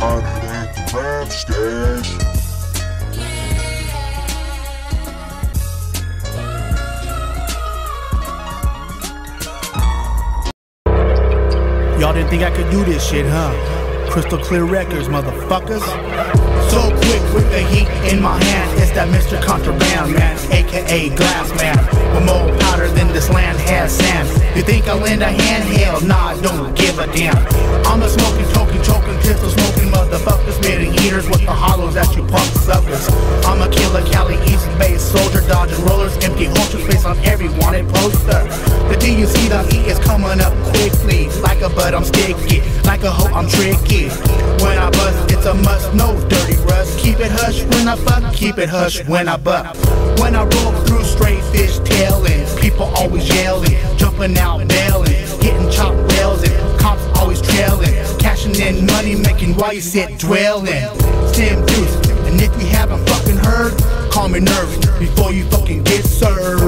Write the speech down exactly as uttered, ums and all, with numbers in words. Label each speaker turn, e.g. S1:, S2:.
S1: Underneath the rap stash.
S2: Y'all didn't think I could do this shit, huh? Crystal Clear Records, motherfuckers. So quick with the heat in my hand, it's that Mister Contraband man, aka Glass Man. With more powder than this land has sand. You think I'll lend a hand? Hell nah, I don't give a damn. I'm a smoking, token, choking, pistol smoking motherfucker, spitting heaters with the hollows that you pump suckers. I'm a killer, Cali, East Bay soldier, dodging rollers, empty holster space on every wanted poster. The D U C, the E is coming up quickly. Like a bud, I'm sticky. Like a hoe, I'm tricky. When I bust, it's a must, no dirty rust. Keep it hush when I fuck, keep it hush when I buck. When I roll through straight fish tailing, people always yelling, jumping out bailing, getting chopped rails and cops always trailing, cashing in money, making while you sit dwelling. Sim Deuce, and if you haven't fucking heard, call me nervous before you fucking get served.